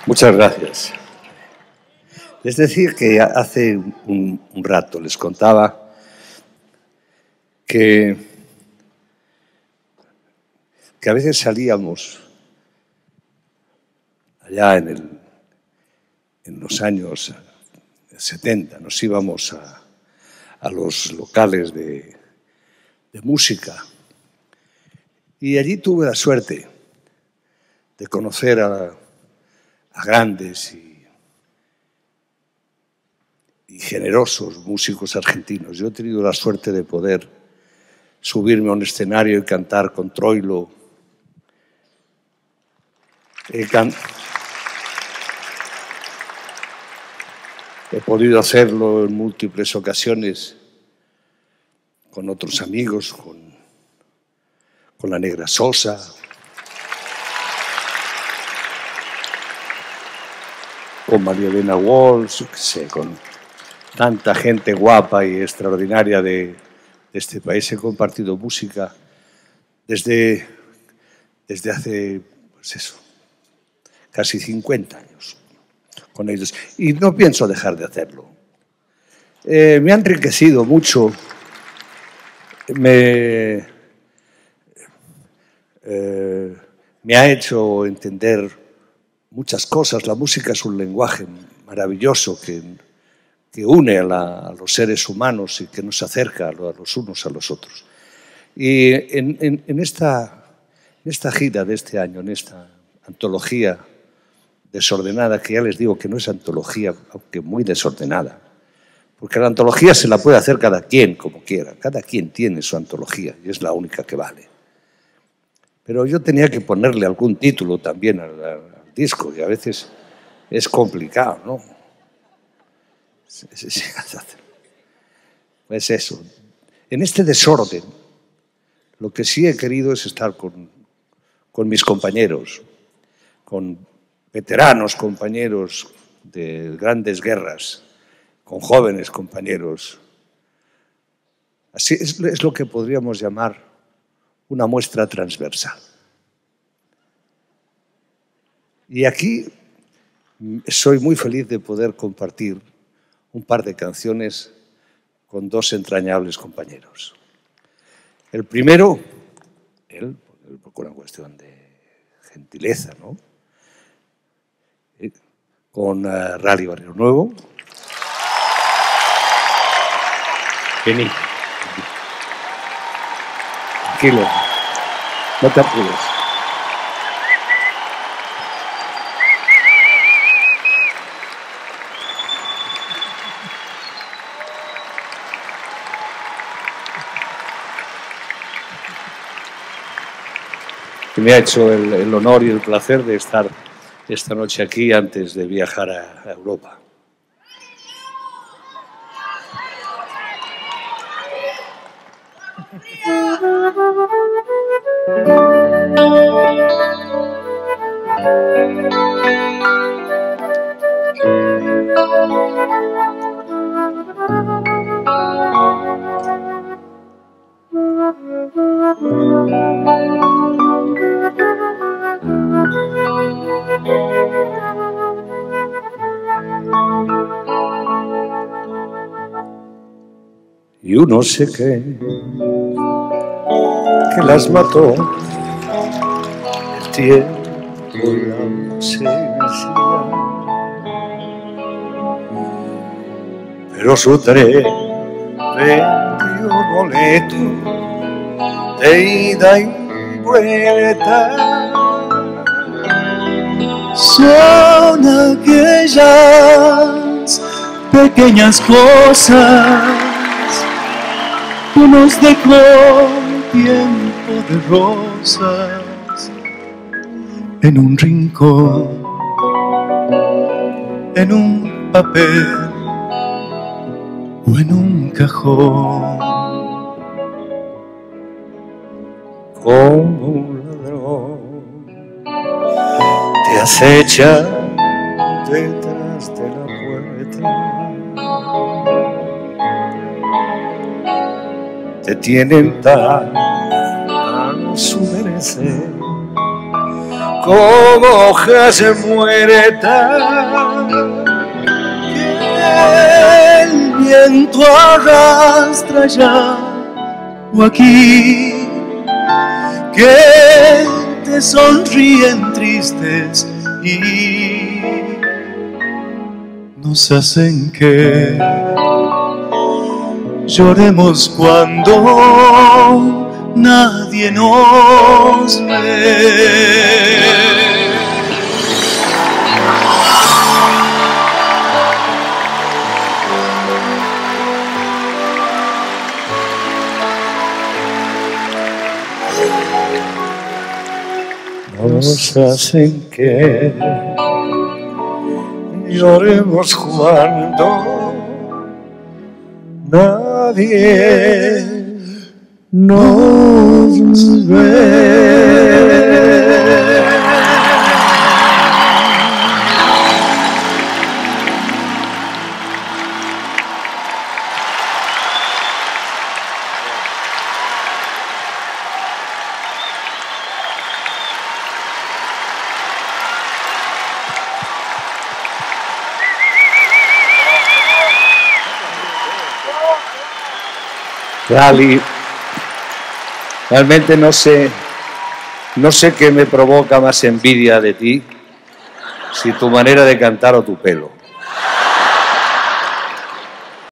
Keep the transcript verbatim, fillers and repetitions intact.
Muchas gracias. Les decía que hace un, un rato les contaba que, que a veces salíamos allá en, el, en los años setenta, nos íbamos a, a los locales de, de música y allí tuve la suerte de conocer a, a grandes y y generosos músicos argentinos. Yo he tenido la suerte de poder subirme a un escenario y cantar con Troilo. He, can... He podido hacerlo en múltiples ocasiones con otros amigos, con, con la Negra Sosa, con María Elena Walsh, qué sé, con tanta gente guapa y extraordinaria de, de este país. He compartido música desde, desde hace, pues eso, casi cincuenta años con ellos. Y no pienso dejar de hacerlo. Eh, me ha enriquecido mucho. Me, eh, me ha hecho entender muchas cosas. La música es un lenguaje maravilloso que que une a, la, a los seres humanos y que nos acerca a los unos a los otros. Y en, en, en, esta, en esta gira de este año, en esta antología desordenada, que ya les digo que no es antología, aunque muy desordenada, porque la antología se la puede hacer cada quien como quiera, cada quien tiene su antología y es la única que vale. Pero yo tenía que ponerle algún título también al, al disco y a veces es complicado, ¿no? Pues eso, en este desorden, lo que sí he querido es estar con, con mis compañeros, con veteranos compañeros de grandes guerras, con jóvenes compañeros. Así es, es lo que podríamos llamar una muestra transversal. Y aquí soy muy feliz de poder compartir un par de canciones con dos entrañables compañeros. El primero, él, por una cuestión de gentileza, ¿no? Con uh, Rally Barrio Nuevo. Vení. Tranquilo, no te apures. Me ha hecho el, el honor y el placer de estar esta noche aquí antes de viajar a, a Europa. Y uno sé que, que las mató el tiempo y la ausencia, pero su tren vendió boleto de ida y vuelta. Son aquellas pequeñas cosas que nos dejó tiempo de rosas en un rincón, en un papel o en un cajón. Como un ladrón te acecha detrás de la puerta, te tienen tan a su merecer como hojas muertas que el viento arrastra allá o aquí, que te sonríen tristes y nos hacen que lloremos cuando nadie nos ve. Nos hacen que lloremos cuando nadie nos ve. Lali, realmente no sé, no sé qué me provoca más envidia de ti, si tu manera de cantar o tu pelo.